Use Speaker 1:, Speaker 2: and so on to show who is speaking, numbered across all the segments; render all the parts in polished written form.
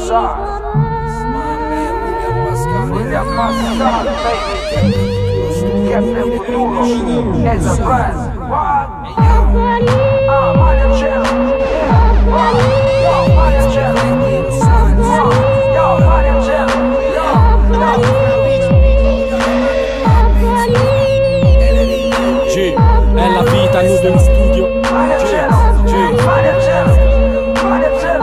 Speaker 1: sai. William Pascal, baby. Captain Futuro, Enterprise. What? Mario Cello. Yo, Mario Cello. Yo, Mario Cello.
Speaker 2: G, è la vita, nudo in studio.
Speaker 1: Mario Cello. Mario Cello. Mario Cello.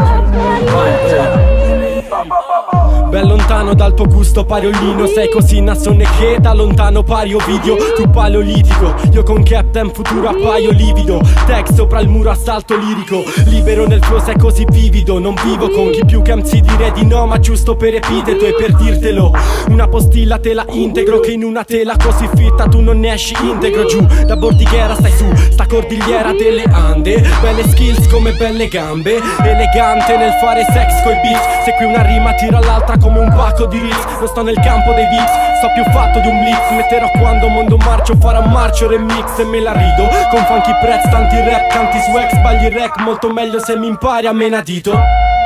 Speaker 2: Ben lontano dal tuo gusto pariolino, sei così nassonecheta, lontano pari Ovidio, tu paleolitico, io con Captain Futuro appaio livido, tag sopra il muro assalto lirico, libero nel flow sei così vivido, non vivo con chi più che MC dire di no, ma giusto per epiteto e per dirtelo, una postilla te la integro che in una tela così fitta tu non ne esci integro, giù da bordighera stai su, sta cordigliera delle Ande, belle skills come belle gambe, elegante nel fare sex coi beats, se qui una rima tira l'altra come un pacco di Ritz, non sto nel campo dei Vicks, sto più fatto di un blitz, metterò quando mondo marcio, farà marcio remix e me la rido, con funky prezz, tanti rap, tanti swag, sbagli rec, molto meglio se mi impari a menadito.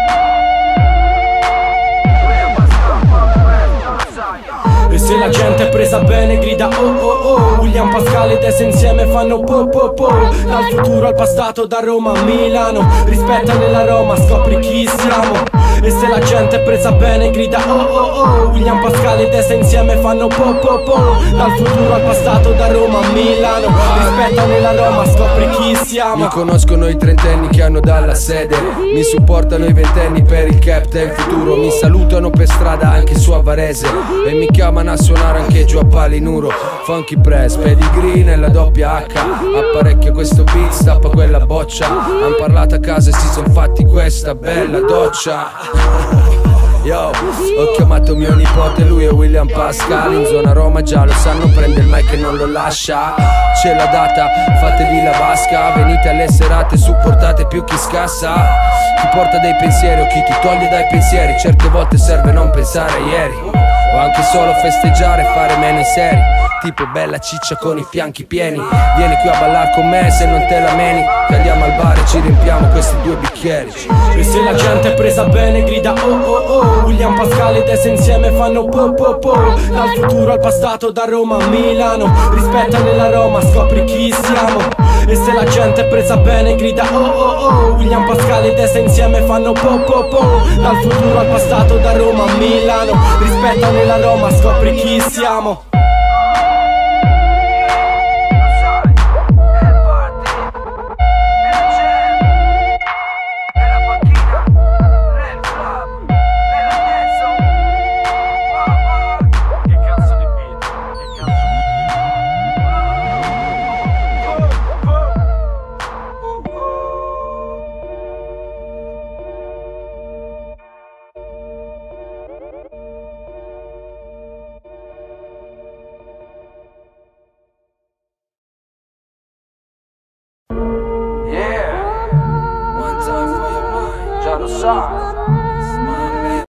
Speaker 2: E se la gente è presa bene grida oh oh oh, William Pascal ed Esse insieme fanno po po po, dal futuro al passato, da Roma a Milano, rispetta nella Roma, scopri chi siamo. E se la gente è presa bene grida oh oh oh, William Pascal ed Esse insieme fanno po po po, dal futuro al passato, da Roma a Milano, rispetta nella Roma, scopri chi siamo.
Speaker 3: Mi conoscono i trentenni che hanno dalla sede, mi supportano i ventenni per il Captain Futuro, mi salutano per strada anche su a Varese e mi chiamano a suonare anche giù a Palinuro. Funky Press, pedigree nella doppia H, apparecchia questo beat, stappa quella boccia, han parlato a casa e si son fatti questa bella doccia. Yo, ho chiamato mio nipote, lui è William Pascal, in zona Roma già lo sanno, prende il mic e non lo lascia. C'è la data, fatevi la vasca, venite alle serate, supportate più chi scassa. Chi porta dei pensieri o chi ti toglie dai pensieri, certe volte serve non pensare a ieri, o anche solo festeggiare e fare meno seri, tipo bella ciccia con i fianchi pieni. Vieni qui a ballare con me se non te la meni, che andiamo al bar e ci riempiamo questi due bicchieri.
Speaker 2: E se la gente è presa bene grida oh oh oh, William Pascal ed Esse insieme fanno po po po, dal futuro al passato, da Roma a Milano, rispetta nella Roma, scopri chi siamo. E se la gente è presa bene grida oh oh oh, William Pascal ed Esse insieme fanno po po po, dal futuro al passato, da Roma a Milano, rispetta nella Roma, scopri chi siamo.
Speaker 1: Già lo sai.